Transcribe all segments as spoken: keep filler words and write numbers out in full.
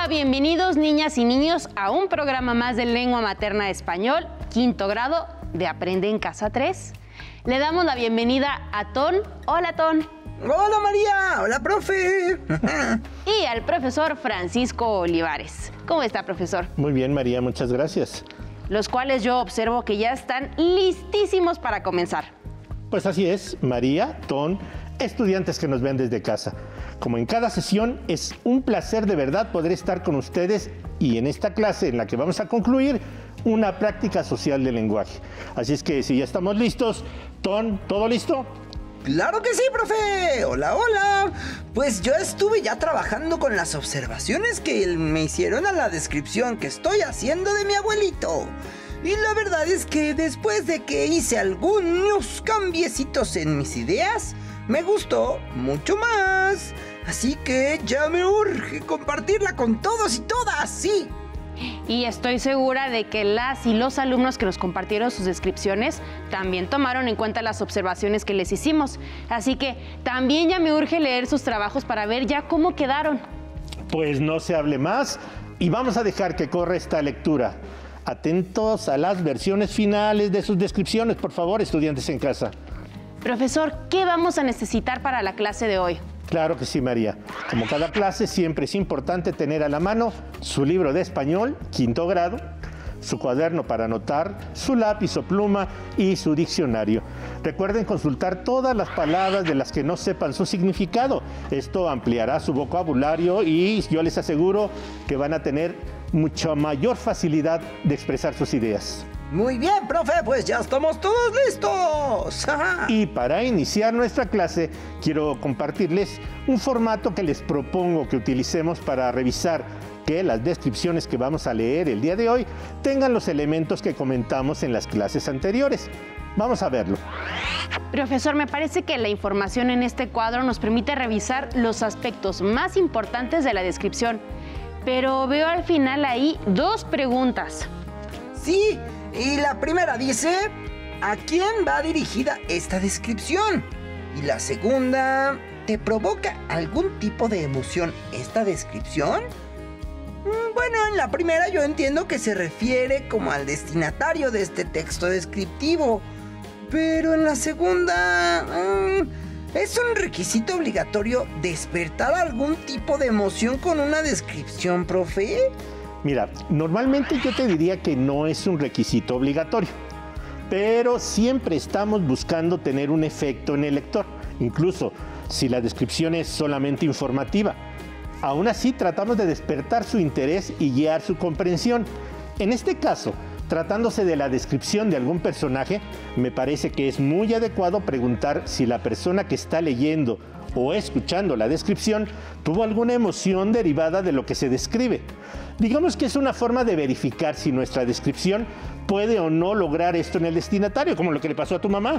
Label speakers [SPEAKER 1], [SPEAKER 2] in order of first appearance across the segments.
[SPEAKER 1] Hola, bienvenidos niñas y niños a un programa más de lengua materna español, quinto grado de Aprende en Casa tres. Le damos la bienvenida a Ton. Hola, Ton.
[SPEAKER 2] Hola, María. Hola, profe.
[SPEAKER 1] Y al profesor Francisco Olivares. ¿Cómo está, profesor?
[SPEAKER 3] Muy bien, María, muchas gracias.
[SPEAKER 1] Los cuales yo observo que ya están listísimos para comenzar.
[SPEAKER 3] Pues así es, María, Ton, estudiantes que nos ven desde casa. Como en cada sesión, es un placer de verdad poder estar con ustedes y en esta clase en la que vamos a concluir una práctica social de lenguaje. Así es que si ya estamos listos, Ton, ¿todo listo?
[SPEAKER 2] ¡Claro que sí, profe! ¡Hola, hola! Pues yo estuve ya trabajando con las observaciones que me hicieron a la descripción que estoy haciendo de mi abuelito. Y la verdad es que después de que hice algunos cambiecitos en mis ideas, me gustó mucho más. Así que ya me urge compartirla con todos y todas, sí.
[SPEAKER 1] Y estoy segura de que las y los alumnos que nos compartieron sus descripciones también tomaron en cuenta las observaciones que les hicimos. Así que también ya me urge leer sus trabajos para ver ya cómo quedaron.
[SPEAKER 3] Pues no se hable más y vamos a dejar que corra esta lectura. Atentos a las versiones finales de sus descripciones, por favor, estudiantes en casa.
[SPEAKER 1] Profesor, ¿qué vamos a necesitar para la clase de hoy?
[SPEAKER 3] Claro que sí, María. Como cada clase, siempre es importante tener a la mano su libro de español, quinto grado, su cuaderno para anotar, su lápiz o pluma y su diccionario. Recuerden consultar todas las palabras de las que no sepan su significado. Esto ampliará su vocabulario y yo les aseguro que van a tener mucha mayor facilidad de expresar sus ideas.
[SPEAKER 2] Muy bien, profe, pues ya estamos todos listos.
[SPEAKER 3] Y para iniciar nuestra clase, quiero compartirles un formato que les propongo que utilicemos para revisar que las descripciones que vamos a leer el día de hoy tengan los elementos que comentamos en las clases anteriores. Vamos a verlo.
[SPEAKER 1] Profesor, me parece que la información en este cuadro nos permite revisar los aspectos más importantes de la descripción. Pero veo al final ahí dos preguntas.
[SPEAKER 2] Sí, y la primera dice, ¿a quién va dirigida esta descripción? Y la segunda, ¿te provoca algún tipo de emoción esta descripción? Bueno, en la primera yo entiendo que se refiere como al destinatario de este texto descriptivo. Pero en la segunda, mmm, ¿es un requisito obligatorio despertar algún tipo de emoción con una descripción, profe?
[SPEAKER 3] Mira, normalmente yo te diría que no es un requisito obligatorio, pero siempre estamos buscando tener un efecto en el lector, incluso si la descripción es solamente informativa. Aún así, tratamos de despertar su interés y guiar su comprensión. En este caso, tratándose de la descripción de algún personaje, me parece que es muy adecuado preguntar si la persona que está leyendo o escuchando la descripción tuvo alguna emoción derivada de lo que se describe. Digamos que es una forma de verificar si nuestra descripción puede o no lograr esto en el destinatario, como lo que le pasó a tu mamá.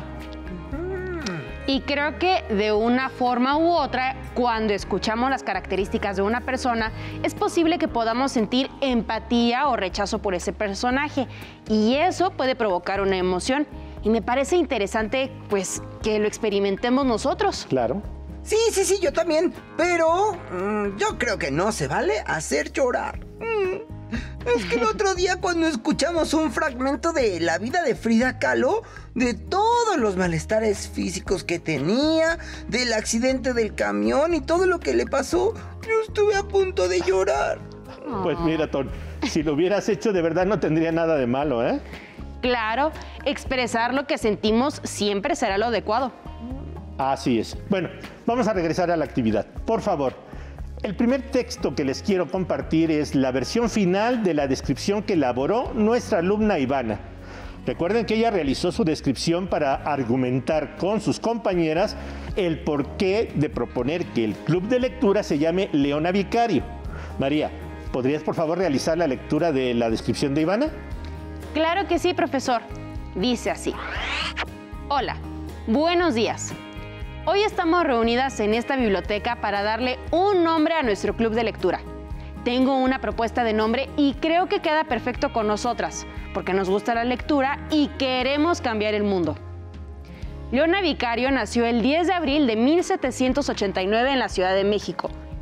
[SPEAKER 1] Y creo que de una forma u otra, cuando escuchamos las características de una persona, es posible que podamos sentir empatía o rechazo por ese personaje. Y eso puede provocar una emoción. Y me parece interesante, pues, que lo experimentemos nosotros.
[SPEAKER 3] Claro.
[SPEAKER 2] Sí, sí, sí, yo también. Pero mmm, yo creo que no se vale hacer llorar. Mm. Es que el otro día cuando escuchamos un fragmento de la vida de Frida Kahlo, de todos los malestares físicos que tenía, del accidente del camión y todo lo que le pasó, yo estuve a punto de llorar.
[SPEAKER 3] Pues mira, Ton, si lo hubieras hecho de verdad no tendría nada de malo, ¿eh?
[SPEAKER 1] Claro, expresar lo que sentimos siempre será lo adecuado.
[SPEAKER 3] Así es. Bueno, vamos a regresar a la actividad. Por favor, el primer texto que les quiero compartir es la versión final de la descripción que elaboró nuestra alumna Ivana. Recuerden que ella realizó su descripción para argumentar con sus compañeras el porqué de proponer que el club de lectura se llame Leona Vicario. María, ¿podrías por favor realizar la lectura de la descripción de Ivana?
[SPEAKER 1] Claro que sí, profesor. Dice así. Hola, buenos días. Hoy estamos reunidas en esta biblioteca para darle un nombre a nuestro club de lectura. Tengo una propuesta de nombre y creo que queda perfecto con nosotras, porque nos gusta la lectura y queremos cambiar el mundo. Leona Vicario nació el diez de abril de mil setecientos ochenta y nueve en la Ciudad de México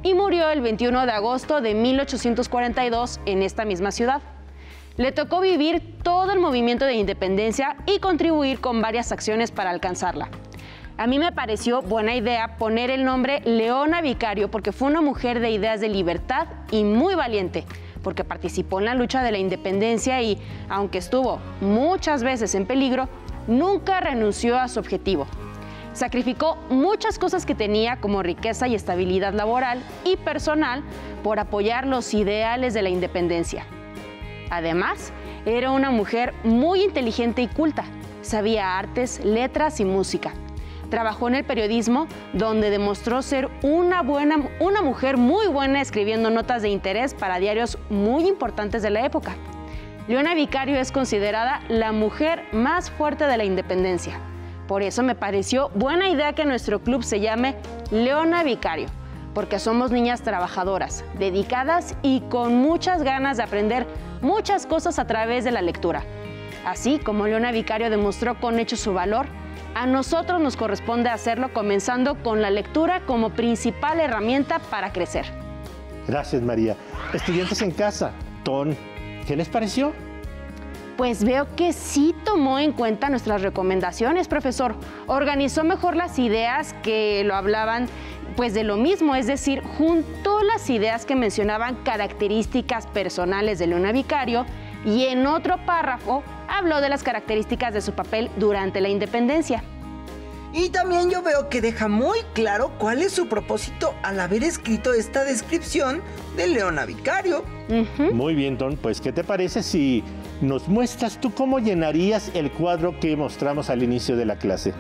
[SPEAKER 1] y murió el veintiuno de agosto de mil ochocientos cuarenta y dos en esta misma ciudad. Le tocó vivir todo el movimiento de independencia y contribuir con varias acciones para alcanzarla. A mí me pareció buena idea poner el nombre Leona Vicario porque fue una mujer de ideas de libertad y muy valiente, porque participó en la lucha de la independencia y, aunque estuvo muchas veces en peligro, nunca renunció a su objetivo. Sacrificó muchas cosas que tenía, como riqueza y estabilidad laboral y personal, por apoyar los ideales de la independencia. Además, era una mujer muy inteligente y culta. Sabía artes, letras y música. Trabajó en el periodismo, donde demostró ser una, buena, una mujer muy buena escribiendo notas de interés para diarios muy importantes de la época. Leona Vicario es considerada la mujer más fuerte de la independencia. Por eso me pareció buena idea que nuestro club se llame Leona Vicario, porque somos niñas trabajadoras, dedicadas y con muchas ganas de aprender muchas cosas a través de la lectura. Así como Leona Vicario demostró con hechos su valor, a nosotros nos corresponde hacerlo comenzando con la lectura como principal herramienta para crecer.
[SPEAKER 3] Gracias, María. Estudiantes en casa, Ton, ¿qué les pareció?
[SPEAKER 1] Pues veo que sí tomó en cuenta nuestras recomendaciones, profesor. Organizó mejor las ideas que lo hablaban pues de lo mismo, es decir, juntó las ideas que mencionaban características personales de Leona Vicario y en otro párrafo habló de las características de su papel durante la independencia.
[SPEAKER 2] Y también yo veo que deja muy claro cuál es su propósito al haber escrito esta descripción de Leona Vicario.
[SPEAKER 1] Uh-huh.
[SPEAKER 3] Muy bien, Ton, pues ¿qué te parece si nos muestras tú cómo llenarías el cuadro que mostramos al inicio de la clase?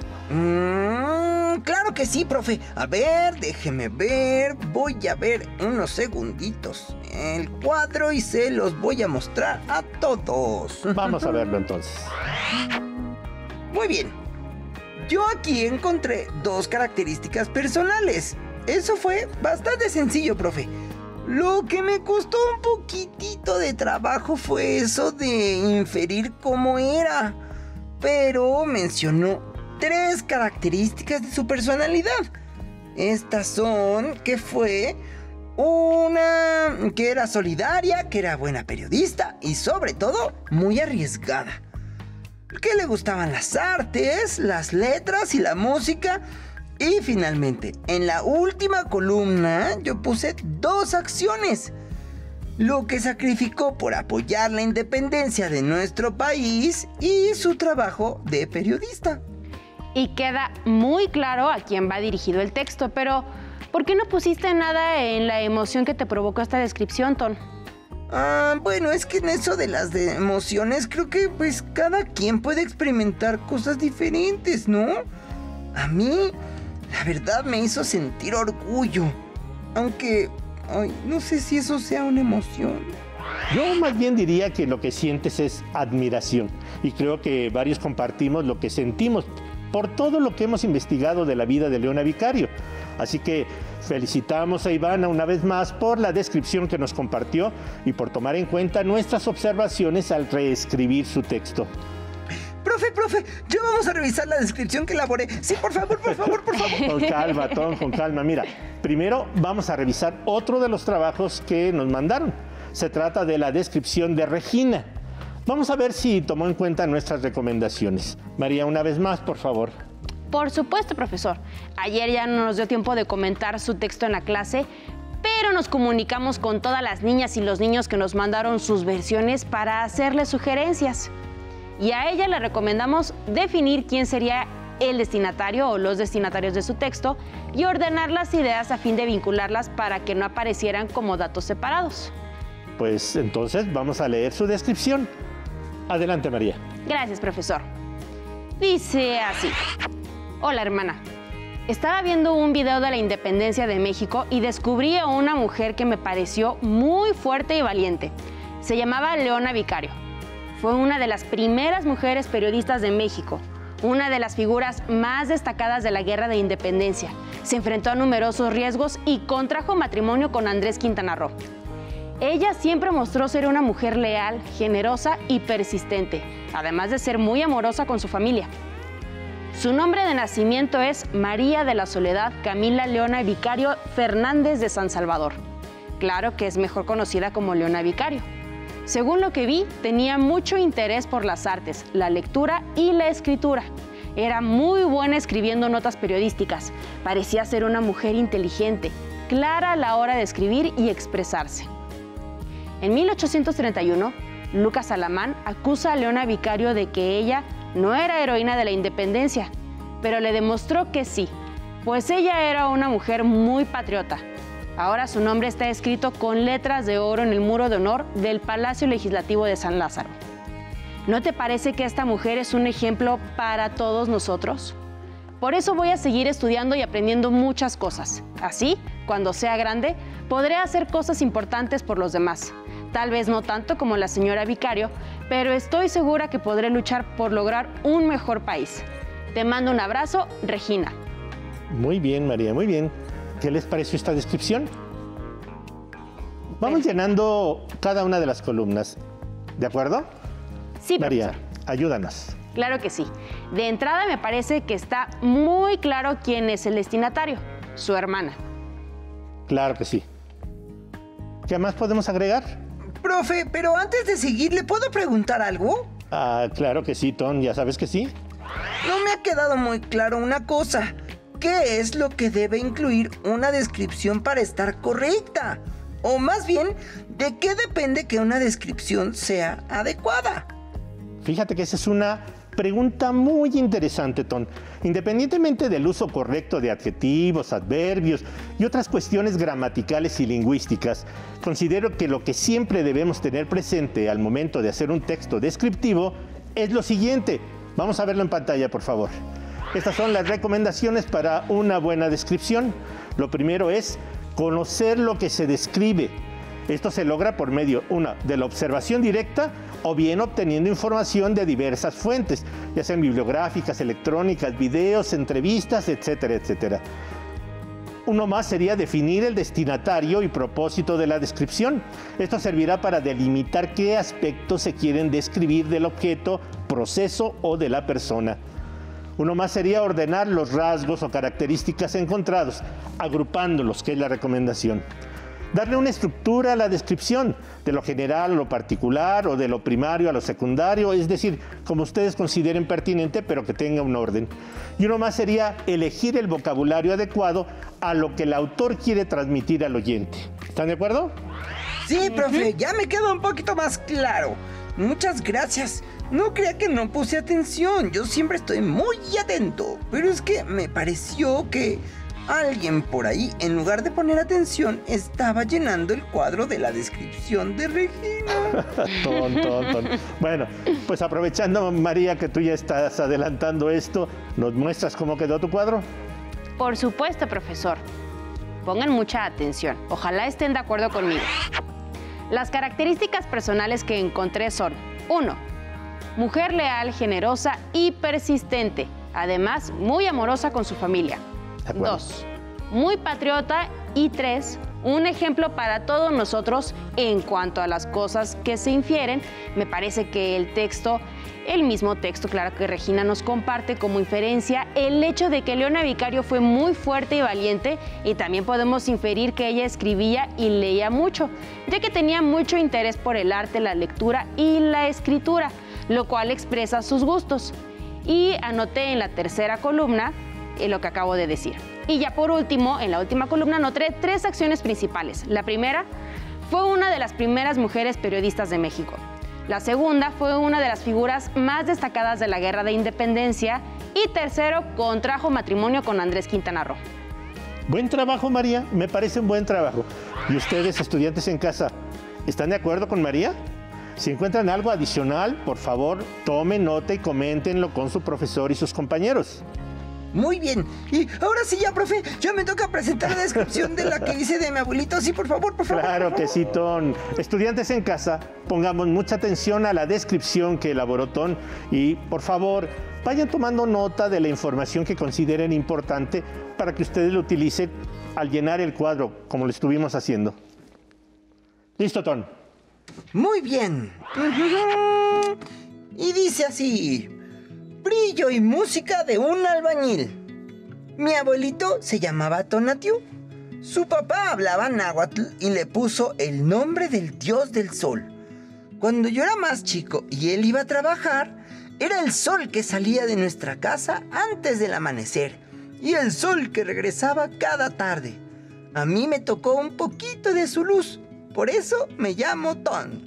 [SPEAKER 2] Mm, claro que sí, profe. A ver, déjeme ver. Voy a ver unos segunditos el cuadro y se los voy a mostrar a todos.
[SPEAKER 3] Vamos a verlo entonces.
[SPEAKER 2] Muy bien. Yo aquí encontré dos características personales. Eso fue bastante sencillo, profe. Lo que me costó un poquitito de trabajo fue eso de inferir cómo era. Pero mencionó tres características de su personalidad. Estas son que fue una que era solidaria, que era buena periodista y sobre todo muy arriesgada. Que le gustaban las artes, las letras y la música. Y finalmente, en la última columna yo puse dos acciones. Lo que sacrificó por apoyar la independencia de nuestro país y su trabajo de periodista.
[SPEAKER 1] Y queda muy claro a quién va dirigido el texto, pero ¿por qué no pusiste nada en la emoción que te provocó esta descripción, Ton?
[SPEAKER 2] Ah, bueno, es que en eso de las de emociones creo que pues cada quien puede experimentar cosas diferentes, ¿no? A mí, la verdad me hizo sentir orgullo, aunque, ay, no sé si eso sea una emoción.
[SPEAKER 3] Yo más bien diría que lo que sientes es admiración y creo que varios compartimos lo que sentimos por todo lo que hemos investigado de la vida de Leona Vicario. Así que felicitamos a Ivana una vez más por la descripción que nos compartió y por tomar en cuenta nuestras observaciones al reescribir su texto.
[SPEAKER 2] Profe, profe, ya vamos a revisar la descripción que elaboré. Sí, por favor, por favor, por favor.
[SPEAKER 3] Con calma, Tom, con calma. Mira, primero vamos a revisar otro de los trabajos que nos mandaron. Se trata de la descripción de Regina. Vamos a ver si tomó en cuenta nuestras recomendaciones. María, una vez más, por favor.
[SPEAKER 1] Por supuesto, profesor. Ayer ya no nos dio tiempo de comentar su texto en la clase, pero nos comunicamos con todas las niñas y los niños que nos mandaron sus versiones para hacerle sugerencias. Y a ella le recomendamos definir quién sería el destinatario o los destinatarios de su texto y ordenar las ideas a fin de vincularlas para que no aparecieran como datos separados.
[SPEAKER 3] Pues entonces vamos a leer su descripción. Adelante, María.
[SPEAKER 1] Gracias, profesor. Dice así. Hola, hermana. Estaba viendo un video de la independencia de México y descubrí a una mujer que me pareció muy fuerte y valiente. Se llamaba Leona Vicario. Fue una de las primeras mujeres periodistas de México, una de las figuras más destacadas de la Guerra de Independencia. Se enfrentó a numerosos riesgos y contrajo matrimonio con Andrés Quintana Roo. Ella siempre mostró ser una mujer leal, generosa y persistente, además de ser muy amorosa con su familia. Su nombre de nacimiento es María de la Soledad Camila Leona Vicario Fernández de San Salvador. Claro que es mejor conocida como Leona Vicario. Según lo que vi, tenía mucho interés por las artes, la lectura y la escritura. Era muy buena escribiendo notas periodísticas. Parecía ser una mujer inteligente, clara a la hora de escribir y expresarse. En mil ochocientos treinta y uno, Lucas Alamán acusa a Leona Vicario de que ella no era heroína de la independencia, pero le demostró que sí, pues ella era una mujer muy patriota. Ahora su nombre está escrito con letras de oro en el muro de honor del Palacio Legislativo de San Lázaro. ¿No te parece que esta mujer es un ejemplo para todos nosotros? Por eso voy a seguir estudiando y aprendiendo muchas cosas. Así, cuando sea grande, podré hacer cosas importantes por los demás. Tal vez no tanto como la señora Vicario, pero estoy segura que podré luchar por lograr un mejor país. Te mando un abrazo, Regina.
[SPEAKER 3] Muy bien, María, muy bien. ¿Qué les pareció esta descripción? Vamos llenando cada una de las columnas, ¿de acuerdo?
[SPEAKER 1] Sí,
[SPEAKER 3] María,
[SPEAKER 1] profesor.
[SPEAKER 3] Ayúdanos.
[SPEAKER 1] Claro que sí. De entrada me parece que está muy claro quién es el destinatario, su hermana.
[SPEAKER 3] Claro que sí. ¿Qué más podemos agregar?
[SPEAKER 2] Profe, pero antes de seguir, ¿le puedo preguntar algo?
[SPEAKER 3] Ah, claro que sí, Ton, ya sabes que sí.
[SPEAKER 2] No me ha quedado muy claro una cosa. ¿Qué es lo que debe incluir una descripción para estar correcta? O más bien, ¿de qué depende que una descripción sea adecuada?
[SPEAKER 3] Fíjate que esa es una pregunta muy interesante, Ton. Independientemente del uso correcto de adjetivos, adverbios y otras cuestiones gramaticales y lingüísticas, considero que lo que siempre debemos tener presente al momento de hacer un texto descriptivo es lo siguiente. Vamos a verlo en pantalla, por favor. Estas son las recomendaciones para una buena descripción. Lo primero es conocer lo que se describe. Esto se logra por medio, una, de la observación directa o bien obteniendo información de diversas fuentes, ya sean bibliográficas, electrónicas, videos, entrevistas, etcétera, etcétera. Uno más sería definir el destinatario y propósito de la descripción. Esto servirá para delimitar qué aspectos se quieren describir del objeto, proceso o de la persona. Uno más sería ordenar los rasgos o características encontrados, agrupándolos, que es la recomendación. Darle una estructura a la descripción, de lo general a lo particular o de lo primario a lo secundario, es decir, como ustedes consideren pertinente, pero que tenga un orden. Y uno más sería elegir el vocabulario adecuado a lo que el autor quiere transmitir al oyente. ¿Están de acuerdo?
[SPEAKER 2] Sí, profe, ya me queda un poquito más claro. Muchas gracias. No crea que no puse atención, yo siempre estoy muy atento. Pero es que me pareció que alguien por ahí, en lugar de poner atención, estaba llenando el cuadro de la descripción de Regina.
[SPEAKER 3] Ton, ton, ton. Bueno, pues aprovechando, María, que tú ya estás adelantando esto, ¿nos muestras cómo quedó tu cuadro?
[SPEAKER 1] Por supuesto, profesor. Pongan mucha atención. Ojalá estén de acuerdo conmigo. Las características personales que encontré son: uno. Mujer leal, generosa y persistente. Además, muy amorosa con su familia. Dos. Muy patriota. Y tres. Un ejemplo para todos nosotros en cuanto a las cosas que se infieren. Me parece que el texto, el mismo texto, claro, que Regina nos comparte como inferencia, el hecho de que Leona Vicario fue muy fuerte y valiente, y también podemos inferir que ella escribía y leía mucho, ya que tenía mucho interés por el arte, la lectura y la escritura, lo cual expresa sus gustos. Y anoté en la tercera columna eh, lo que acabo de decir. Y ya por último, en la última columna anoté tres acciones principales. La primera, fue una de las primeras mujeres periodistas de México. La segunda, fue una de las figuras más destacadas de la Guerra de Independencia. Y tercero, contrajo matrimonio con Andrés Quintana Roo.
[SPEAKER 3] Buen trabajo, María. Me parece un buen trabajo. ¿Y ustedes, estudiantes en casa, están de acuerdo con María? Si encuentran algo adicional, por favor, tomen nota y coméntenlo con su profesor y sus compañeros.
[SPEAKER 2] Muy bien. Y ahora sí ya, profe, ya me toca presentar la descripción de la que hice de mi abuelito. Sí, por favor, por favor.
[SPEAKER 3] Claro
[SPEAKER 2] por favor.
[SPEAKER 3] que sí, Ton. Estudiantes en casa, pongamos mucha atención a la descripción que elaboró Ton y, por favor, vayan tomando nota de la información que consideren importante para que ustedes lo utilicen al llenar el cuadro, como lo estuvimos haciendo. ¿Listo, Ton?
[SPEAKER 2] Muy bien. Y dice así: brillo y música de un albañil. Mi abuelito se llamaba Tonatiuh. Su papá hablaba náhuatl y le puso el nombre del dios del sol. Cuando yo era más chico y él iba a trabajar, era el sol que salía de nuestra casa antes del amanecer y el sol que regresaba cada tarde. A mí me tocó un poquito de su luz, por eso me llamo Ton.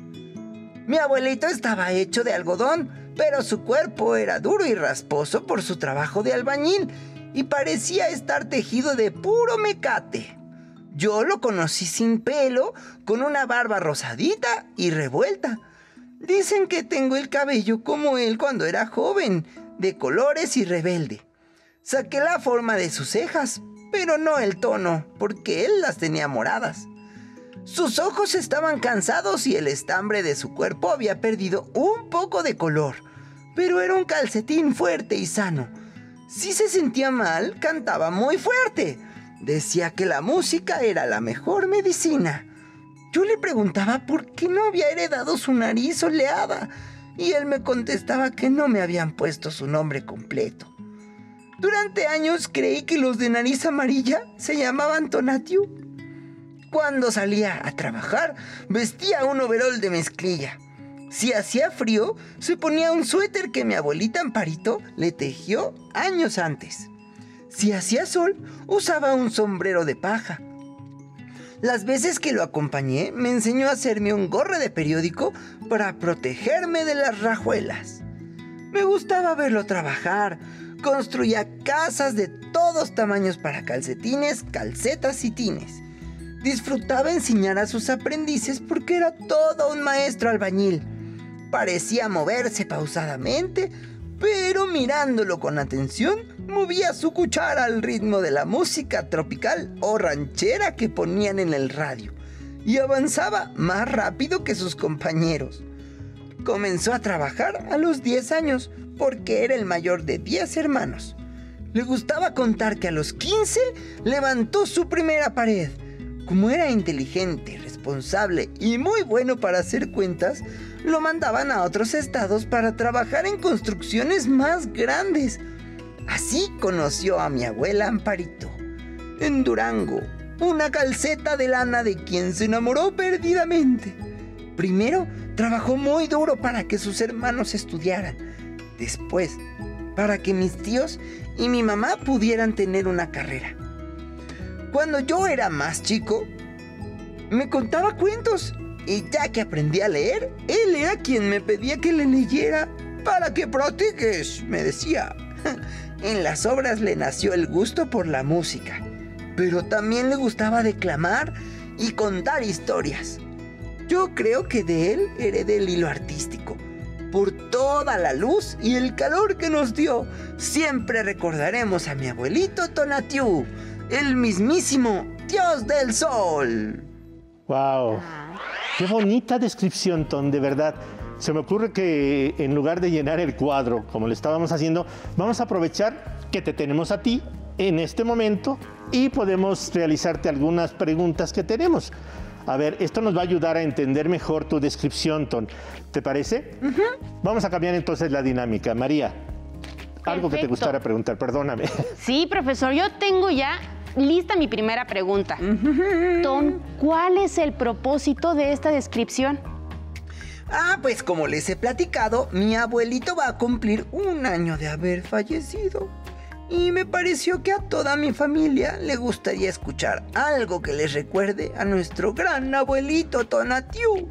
[SPEAKER 2] Mi abuelito estaba hecho de algodón, pero su cuerpo era duro y rasposo por su trabajo de albañil y parecía estar tejido de puro mecate. Yo lo conocí sin pelo, con una barba rosadita y revuelta. Dicen que tengo el cabello como él cuando era joven, de colores y rebelde. Saqué la forma de sus cejas, pero no el tono, porque él las tenía moradas. Sus ojos estaban cansados y el estambre de su cuerpo había perdido un poco de color, pero era un calcetín fuerte y sano. Si se sentía mal, cantaba muy fuerte. Decía que la música era la mejor medicina. Yo le preguntaba por qué no había heredado su nariz soleada, y él me contestaba que no me habían puesto su nombre completo. Durante años creí que los de nariz amarilla se llamaban Tonatiuh. Cuando salía a trabajar, vestía un overol de mezclilla. Si hacía frío, se ponía un suéter que mi abuelita Amparito le tejió años antes. Si hacía sol, usaba un sombrero de paja. Las veces que lo acompañé, me enseñó a hacerme un gorro de periódico para protegerme de las rajuelas. Me gustaba verlo trabajar. Construía casas de todos tamaños para calcetines, calcetas y tines. Disfrutaba enseñar a sus aprendices porque era todo un maestro albañil. Parecía moverse pausadamente, pero mirándolo con atención, movía su cuchara al ritmo de la música tropical o ranchera que ponían en el radio, y avanzaba más rápido que sus compañeros. Comenzó a trabajar a los diez años, porque era el mayor de diez hermanos. Le gustaba contar que a los quince levantó su primera pared. Como era inteligente, responsable y muy bueno para hacer cuentas, lo mandaban a otros estados para trabajar en construcciones más grandes. Así conoció a mi abuela Amparito. En Durango, una calceta de lana de quien se enamoró perdidamente. Primero, trabajó muy duro para que sus hermanos estudiaran. Después, para que mis tíos y mi mamá pudieran tener una carrera. Cuando yo era más chico, me contaba cuentos, y ya que aprendí a leer, él era quien me pedía que le leyera para que practiques, me decía. En las obras le nació el gusto por la música, pero también le gustaba declamar y contar historias. Yo creo que de él heredé el hilo artístico. Por toda la luz y el calor que nos dio, siempre recordaremos a mi abuelito Tonatiuh, el mismísimo Dios del Sol.
[SPEAKER 3] ¡Wow! ¡Qué bonita descripción, Ton! De verdad. Se me ocurre que en lugar de llenar el cuadro, como le estábamos haciendo, vamos a aprovechar que te tenemos a ti en este momento y podemos realizarte algunas preguntas que tenemos. A ver, esto nos va a ayudar a entender mejor tu descripción, Ton. ¿Te parece? Uh-huh. Vamos a cambiar entonces la dinámica. María, algo Perfecto. que te gustara preguntar, perdóname.
[SPEAKER 1] Sí, profesor, yo tengo ya lista mi primera pregunta. Uh-huh. Ton, ¿cuál es el propósito de esta descripción?
[SPEAKER 2] Ah, pues como les he platicado, mi abuelito va a cumplir un año de haber fallecido. Y me pareció que a toda mi familia le gustaría escuchar algo que les recuerde a nuestro gran abuelito Tonatiuh.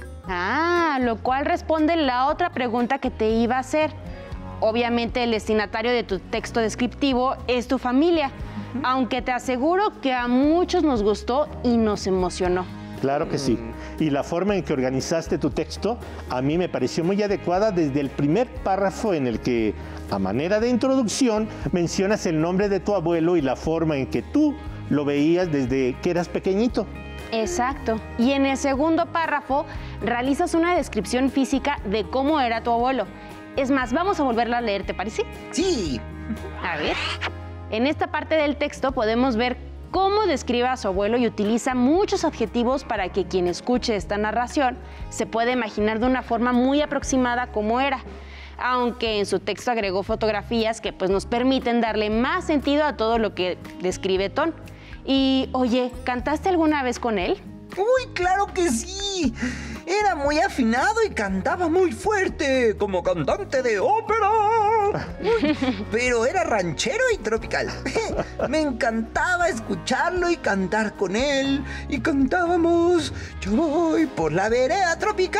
[SPEAKER 1] Ah, lo cual responde la otra pregunta que te iba a hacer. Obviamente el destinatario de tu texto descriptivo es tu familia, uh-huh. aunque te aseguro que a muchos nos gustó y nos emocionó.
[SPEAKER 3] Claro que sí. Y la forma en que organizaste tu texto a mí me pareció muy adecuada desde el primer párrafo en el que, a manera de introducción, mencionas el nombre de tu abuelo y la forma en que tú lo veías desde que eras pequeñito.
[SPEAKER 1] Exacto. Y en el segundo párrafo realizas una descripción física de cómo era tu abuelo. Es más, vamos a volverla a leer, ¿te parece?
[SPEAKER 2] Sí.
[SPEAKER 1] A ver. En esta parte del texto podemos ver cómo describe a su abuelo y utiliza muchos adjetivos para que quien escuche esta narración se pueda imaginar de una forma muy aproximada cómo era. aunque en su texto agregó fotografías que pues nos permiten darle más sentido a todo lo que describe Ton. Y, oye, ¿cantaste alguna vez con él?
[SPEAKER 2] ¡Uy, claro que sí! Era muy afinado y cantaba muy fuerte, como cantante de ópera. Uy, pero era ranchero y tropical. Me encantaba escucharlo y cantar con él. Y cantábamos, yo voy por la vereda tropical.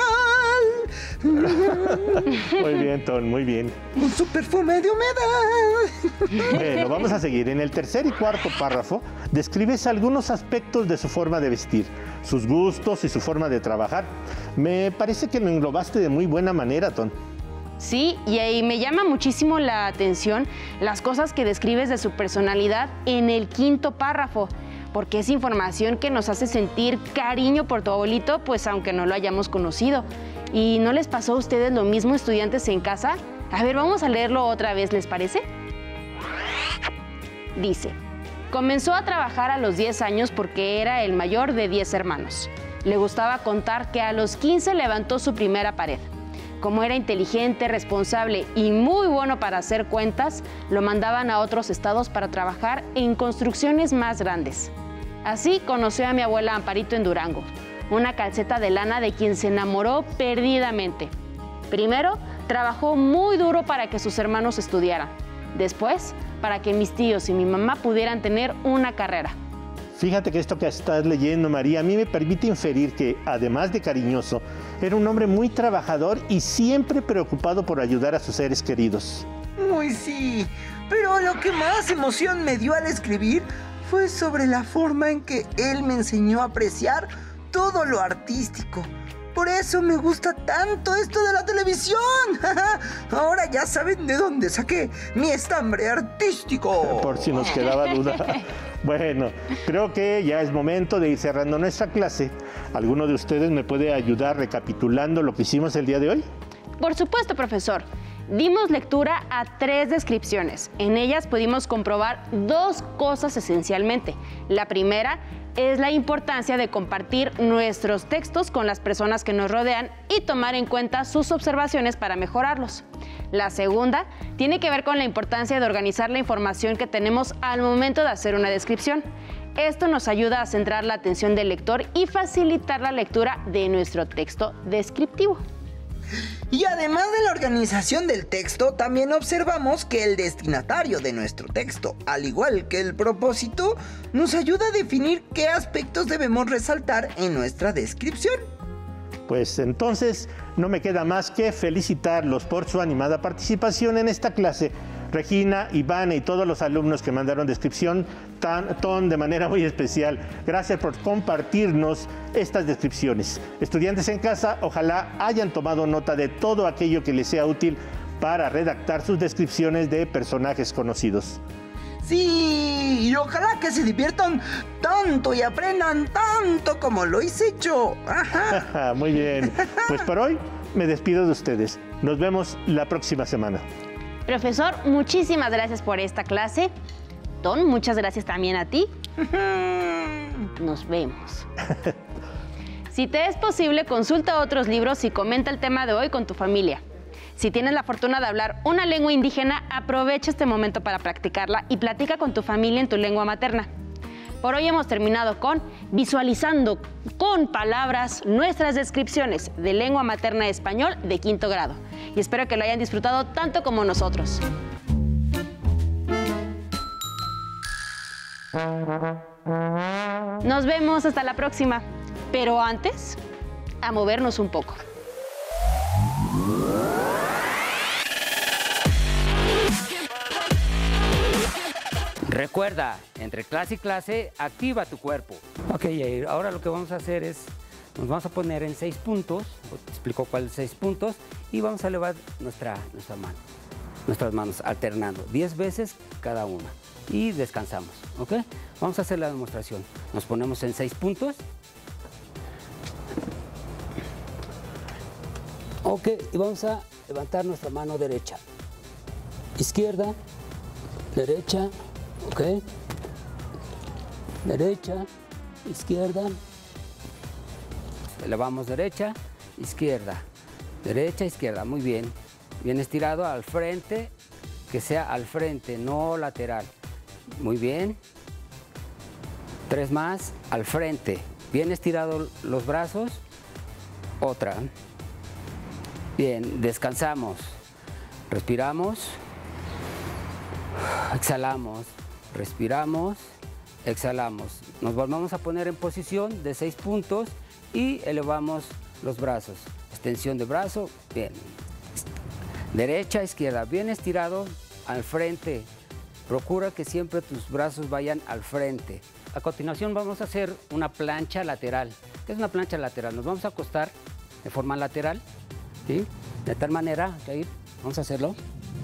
[SPEAKER 3] Muy bien, Ton, muy bien.
[SPEAKER 2] Con su perfume de humedad.
[SPEAKER 3] Bueno, vamos a seguir. En el tercer y cuarto párrafo, describes algunos aspectos de su forma de vestir, sus gustos y su forma de trabajar. Me parece que lo englobaste de muy buena manera, Ton.
[SPEAKER 1] Sí, y ahí me llama muchísimo la atención las cosas que describes de su personalidad en el quinto párrafo, porque es información que nos hace sentir cariño por tu abuelito, pues aunque no lo hayamos conocido. ¿Y no les pasó a ustedes lo mismo, estudiantes en casa? A ver, vamos a leerlo otra vez, ¿les parece? Dice, comenzó a trabajar a los diez años porque era el mayor de diez hermanos. Le gustaba contar que a los quince levantó su primera pared. Como era inteligente, responsable y muy bueno para hacer cuentas, lo mandaban a otros estados para trabajar en construcciones más grandes. Así conoció a mi abuela Amparito en Durango, una calceta de lana de quien se enamoró perdidamente. Primero, trabajó muy duro para que sus hermanos estudiaran. Después, para que mis tíos y mi mamá pudieran tener una carrera.
[SPEAKER 3] Fíjate que esto que estás leyendo, María, a mí me permite inferir que, además de cariñoso, era un hombre muy trabajador y siempre preocupado por ayudar a sus seres queridos.
[SPEAKER 2] Uy, sí, pero lo que más emoción me dio al escribir fue sobre la forma en que él me enseñó a apreciar todo lo artístico. Por eso me gusta tanto esto de la televisión. Ahora ya saben de dónde saqué mi estambre artístico.
[SPEAKER 3] Por si nos quedaba duda. Bueno, creo que ya es momento de ir cerrando nuestra clase. ¿Alguno de ustedes me puede ayudar recapitulando lo que hicimos el día de hoy?
[SPEAKER 1] Por supuesto, profesor. Dimos lectura a tres descripciones. En ellas pudimos comprobar dos cosas esencialmente. La primera es la importancia de compartir nuestros textos con las personas que nos rodean y tomar en cuenta sus observaciones para mejorarlos. La segunda tiene que ver con la importancia de organizar la información que tenemos al momento de hacer una descripción. Esto nos ayuda a centrar la atención del lector y facilitar la lectura de nuestro texto descriptivo.
[SPEAKER 2] Y además de la organización del texto, también observamos que el destinatario de nuestro texto, al igual que el propósito, nos ayuda a definir qué aspectos debemos resaltar en nuestra descripción.
[SPEAKER 3] Pues entonces no me queda más que felicitarlos por su animada participación en esta clase. Regina, Ivana y todos los alumnos que mandaron descripción, tan, Ton de manera muy especial. Gracias por compartirnos estas descripciones. Estudiantes en casa, ojalá hayan tomado nota de todo aquello que les sea útil para redactar sus descripciones de personajes conocidos.
[SPEAKER 2] Sí, y ojalá que se diviertan tanto y aprendan tanto como lo hice yo. Ajá.
[SPEAKER 3] Muy bien, pues por hoy me despido de ustedes. Nos vemos la próxima semana.
[SPEAKER 1] Profesor, muchísimas gracias por esta clase. Ton, muchas gracias también a ti. Nos vemos. Si te es posible, consulta otros libros y comenta el tema de hoy con tu familia. Si tienes la fortuna de hablar una lengua indígena, aprovecha este momento para practicarla y platica con tu familia en tu lengua materna. Por hoy hemos terminado con visualizando con palabras nuestras descripciones de lengua materna español de quinto grado. Y espero que lo hayan disfrutado tanto como nosotros. Nos vemos hasta la próxima. Pero antes, a movernos un poco.
[SPEAKER 4] Recuerda, entre clase y clase, activa tu cuerpo. Ok, Yair, ahora lo que vamos a hacer es, nos vamos a poner en seis puntos, te explico cuáles seis puntos, y vamos a elevar nuestra, nuestra mano, nuestras manos alternando, diez veces cada una, y descansamos, ¿ok? Vamos a hacer la demostración. Nos ponemos en seis puntos. Ok, y vamos a levantar nuestra mano derecha, izquierda, derecha, ok, derecha, izquierda, elevamos derecha, izquierda, derecha, izquierda, muy bien. bien estirado al frente, que sea al frente, no lateral. Muy bien. Tres más, al frente, bien estirado los brazos. Otra. Bien, descansamos. Respiramos. Exhalamos. Respiramos. Exhalamos. Nos volvemos a poner en posición de seis puntos y elevamos los brazos. Extensión de brazo, bien. Derecha, izquierda, bien estirado al frente. Procura que siempre tus brazos vayan al frente. A continuación vamos a hacer una plancha lateral. ¿Qué es una plancha lateral? Nos vamos a acostar de forma lateral, ¿sí? De tal manera, Jair, vamos a hacerlo.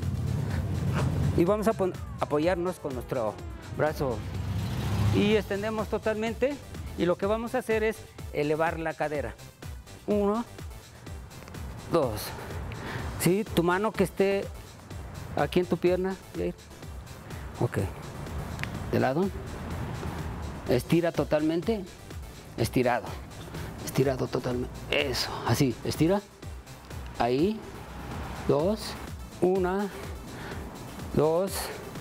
[SPEAKER 4] Y vamos a apoyarnos con nuestro brazo y extendemos totalmente. Y lo que vamos a hacer es elevar la cadera. Uno, dos. ¿Sí? Tu mano que esté aquí en tu pierna, Jair. Ok. De lado. Estira totalmente. Estirado. Estirado totalmente. Eso. Así. Estira. Ahí. Dos. Una. Dos.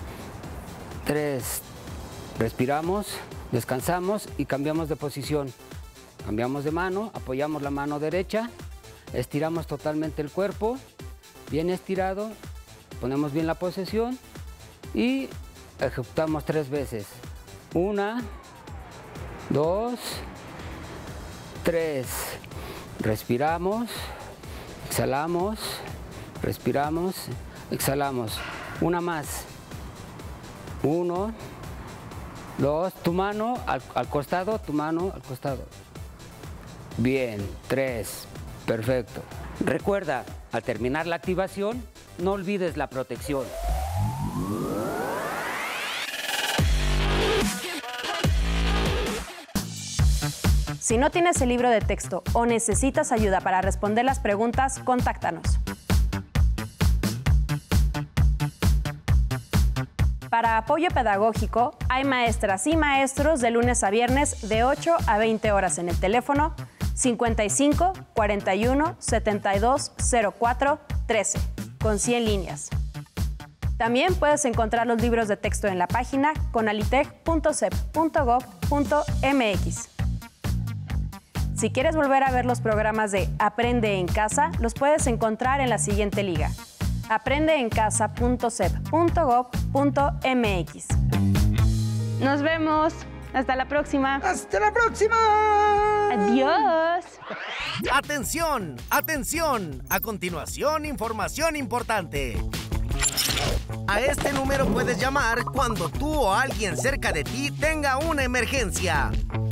[SPEAKER 4] Tres. Respiramos. Descansamos y cambiamos de posición. Cambiamos de mano. Apoyamos la mano derecha. Estiramos totalmente el cuerpo. Bien estirado. Ponemos bien la posición. Y ejecutamos tres veces. Una, dos, tres. Respiramos, exhalamos, respiramos, exhalamos. Una más. Uno, dos. Tu mano al, al costado, tu mano al costado. Bien, tres. Perfecto. Recuerda, al terminar la activación, no olvides la protección.
[SPEAKER 1] Si no tienes el libro de texto o necesitas ayuda para responder las preguntas, contáctanos. Para apoyo pedagógico, hay maestras y maestros de lunes a viernes de ocho a veinte horas en el teléfono cincuenta y cinco, cuarenta y uno, setenta y dos, cero cuatro, trece, con cien líneas. También puedes encontrar los libros de texto en la página conalitec punto sep punto gob punto mx. Si quieres volver a ver los programas de Aprende en Casa, los puedes encontrar en la siguiente liga: aprende en casa punto sep punto gob punto mx. Nos vemos. Hasta la próxima.
[SPEAKER 2] ¡Hasta la próxima!
[SPEAKER 1] Adiós.
[SPEAKER 5] ¡Atención! ¡Atención! A continuación, información importante. A este número puedes llamar cuando tú o alguien cerca de ti tenga una emergencia.